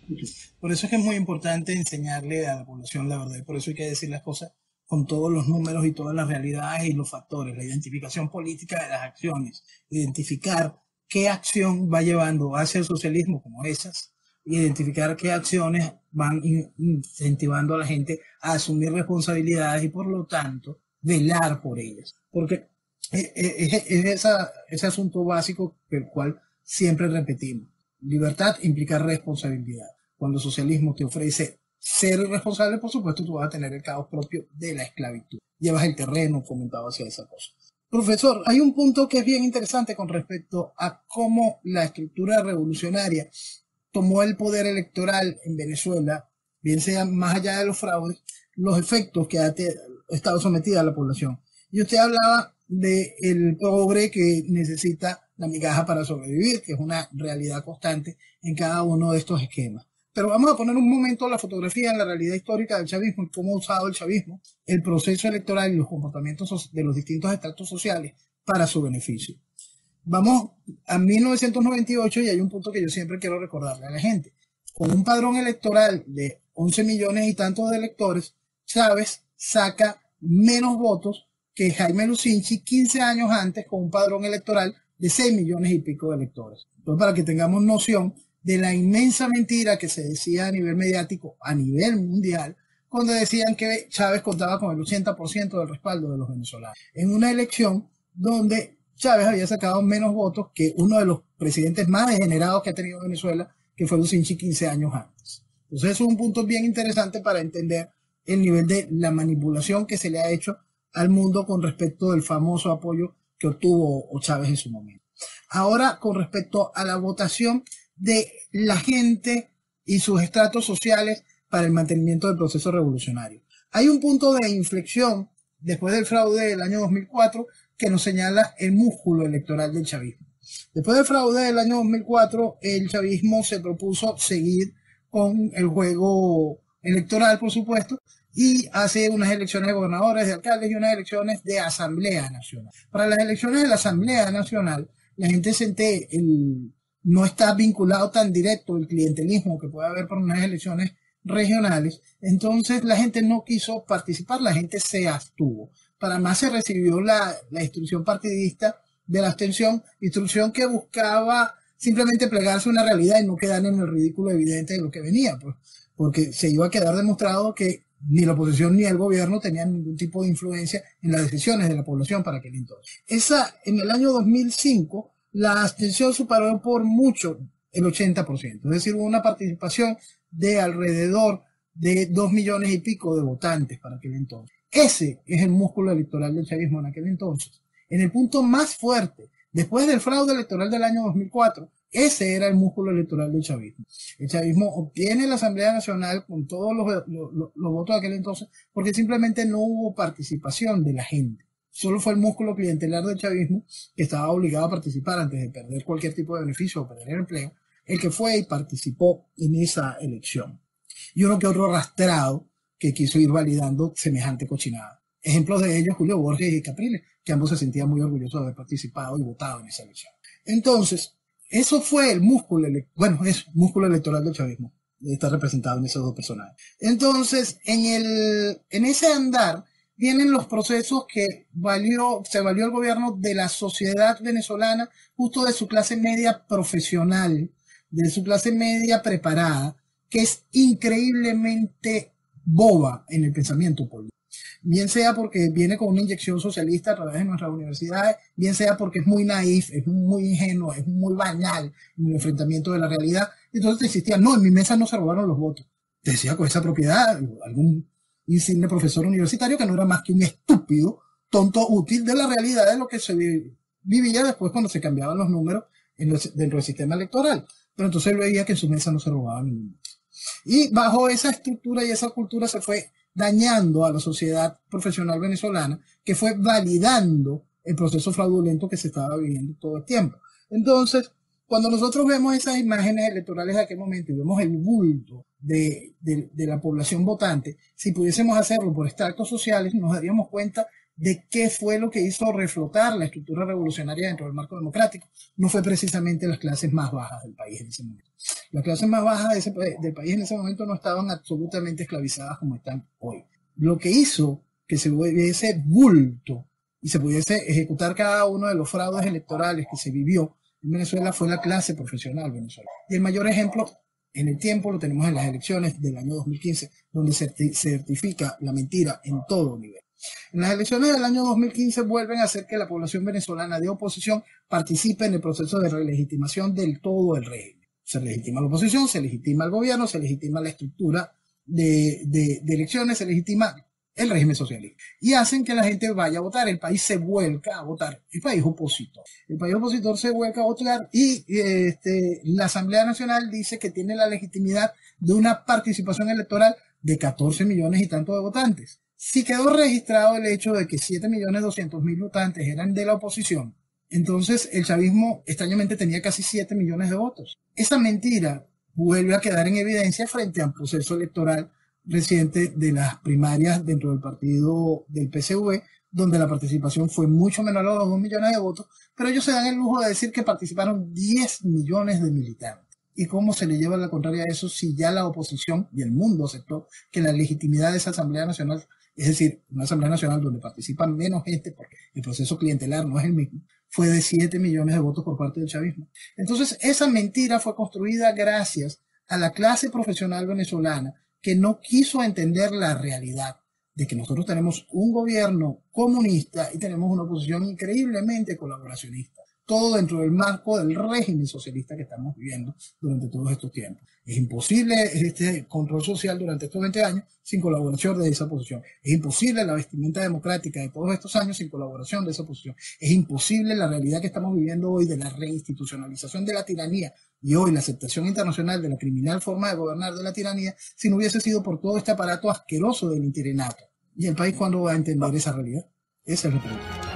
Por eso es que es muy importante enseñarle a la población la verdad. Y por eso hay que decir las cosas con todos los números y todas las realidades y los factores, la identificación política de las acciones, identificar qué acción va llevando hacia el socialismo como esas, identificar qué acciones van incentivando a la gente a asumir responsabilidades y por lo tanto velar por ellas. Porque es ese asunto básico el cual siempre repetimos. Libertad implica responsabilidad. Cuando el socialismo te ofrece ser irresponsable, por supuesto, tú vas a tener el caos propio de la esclavitud. Llevas el terreno fomentado hacia esa cosa. Profesor, hay un punto que es bien interesante con respecto a cómo la estructura revolucionaria tomó el poder electoral en Venezuela, bien sea más allá de los fraudes, los efectos que ha estado sometida a la población. Y usted hablaba del pobre que necesita la migaja para sobrevivir, que es una realidad constante en cada uno de estos esquemas. Pero vamos a poner un momento la fotografía en la realidad histórica del chavismo y cómo ha usado el chavismo el proceso electoral y los comportamientos de los distintos estratos sociales para su beneficio. Vamos a 1998 y hay un punto que yo siempre quiero recordarle a la gente. Con un padrón electoral de 11 millones y tantos de electores, Chávez saca menos votos que Jaime Lucinchi 15 años antes con un padrón electoral de 6 millones y pico de electores. Entonces, para que tengamos noción de la inmensa mentira que se decía a nivel mediático, a nivel mundial, cuando decían que Chávez contaba con el 80% del respaldo de los venezolanos. En una elección donde Chávez había sacado menos votos que uno de los presidentes más degenerados que ha tenido Venezuela, que fue Lucinchi 15 años antes. Entonces, eso es un punto bien interesante para entender el nivel de la manipulación que se le ha hecho al mundo con respecto del famoso apoyo que obtuvo Chávez en su momento. Ahora, con respecto a la votación de la gente y sus estratos sociales para el mantenimiento del proceso revolucionario. Hay un punto de inflexión después del fraude del año 2004 que nos señala el músculo electoral del chavismo. Después del fraude del año 2004, el chavismo se propuso seguir con el juego electoral, por supuesto, y hace unas elecciones de gobernadores, de alcaldes y unas elecciones de Asamblea Nacional. Para las elecciones de la Asamblea Nacional, la gente siente no está vinculado tan directo el clientelismo que puede haber por unas elecciones regionales, entonces la gente no quiso participar, la gente se abstuvo. Para más se recibió la instrucción partidista de la abstención, instrucción que buscaba simplemente plegarse a una realidad y no quedar en el ridículo evidente de lo que venía, pues, porque se iba a quedar demostrado que ni la oposición ni el gobierno tenían ningún tipo de influencia en las decisiones de la población para aquel entonces. En el año 2005, la abstención superó por mucho el 80%, es decir, hubo una participación de alrededor de 2 millones y pico de votantes para aquel entonces. Ese es el músculo electoral del chavismo en aquel entonces. En el punto más fuerte, después del fraude electoral del año 2004, ese era el músculo electoral del chavismo. El chavismo obtiene la Asamblea Nacional con todos los votos de aquel entonces porque simplemente no hubo participación de la gente. Solo fue el músculo clientelar del chavismo que estaba obligado a participar antes de perder cualquier tipo de beneficio o perder el empleo, el que fue y participó en esa elección. Y uno que otro arrastrado que quiso ir validando semejante cochinada. Ejemplos de ellos, Julio Borges y Capriles, que ambos se sentían muy orgullosos de haber participado y votado en esa elección. Entonces, eso fue el músculo, músculo electoral del chavismo. Está representado en esos dos personajes. Entonces, en ese andar, vienen los procesos que se valió el gobierno de la sociedad venezolana, justo de su clase media profesional, de su clase media preparada, que es increíblemente boba en el pensamiento político. Bien sea porque viene con una inyección socialista a través de nuestras universidades, bien sea porque es muy naif, es muy ingenuo, es muy banal en el enfrentamiento de la realidad. Entonces te insistía, no, en mi mesa no se robaron los votos. Te decía con esa propiedad algún insigne profesor universitario que no era más que un estúpido, tonto, útil de la realidad de lo que se vivía después cuando se cambiaban los números dentro del sistema electoral. Pero entonces él veía que en su mesa no se robaba ningún voto. Y bajo esa estructura y esa cultura se fue dañando a la sociedad profesional venezolana, que fue validando el proceso fraudulento que se estaba viviendo todo el tiempo. Entonces, cuando nosotros vemos esas imágenes electorales de aquel momento y vemos el bulto de la población votante, si pudiésemos hacerlo por estratos sociales, nos daríamos cuenta de qué fue lo que hizo reflotar la estructura revolucionaria dentro del marco democrático, no fue precisamente las clases más bajas del país en ese momento. Las clases más bajas del país en ese momento no estaban absolutamente esclavizadas como están hoy. Lo que hizo que se hubiese bulto y se pudiese ejecutar cada uno de los fraudes electorales que se vivió en Venezuela fue la clase profesional venezolana. Y el mayor ejemplo en el tiempo lo tenemos en las elecciones del año 2015, donde se certifica la mentira en todo nivel. En las elecciones del año 2015 vuelven a hacer que la población venezolana de oposición participe en el proceso de relegitimación del todo el régimen. Se legitima la oposición, se legitima el gobierno, se legitima la estructura de elecciones, se legitima el régimen socialista. Y hacen que la gente vaya a votar. El país se vuelca a votar. El país opositor. El país opositor se vuelca a votar y la Asamblea Nacional dice que tiene la legitimidad de una participación electoral de 14 millones y tanto de votantes. Si quedó registrado el hecho de que 7.200.000 votantes eran de la oposición, entonces el chavismo extrañamente tenía casi 7 millones de votos. Esa mentira vuelve a quedar en evidencia frente a un proceso electoral reciente de las primarias dentro del partido del PCV, donde la participación fue mucho menor a los 2 millones de votos, pero ellos se dan el lujo de decir que participaron 10 millones de militantes. ¿Y cómo se le lleva la contraria a eso si ya la oposición y el mundo aceptó que la legitimidad de esa Asamblea Nacional, es decir, una Asamblea Nacional donde participan menos gente porque el proceso clientelar no es el mismo, fue de 7 millones de votos por parte del chavismo? Entonces, esa mentira fue construida gracias a la clase profesional venezolana que no quiso entender la realidad de que nosotros tenemos un gobierno comunista y tenemos una oposición increíblemente colaboracionista. Todo dentro del marco del régimen socialista que estamos viviendo durante todos estos tiempos. Es imposible este control social durante estos 20 años sin colaboración de esa oposición. Es imposible la vestimenta democrática de todos estos años sin colaboración de esa oposición. Es imposible la realidad que estamos viviendo hoy de la reinstitucionalización de la tiranía y hoy la aceptación internacional de la criminal forma de gobernar de la tiranía si no hubiese sido por todo este aparato asqueroso del interinato. ¿Y el país cuándo va a entender esa realidad? Esa es la pregunta.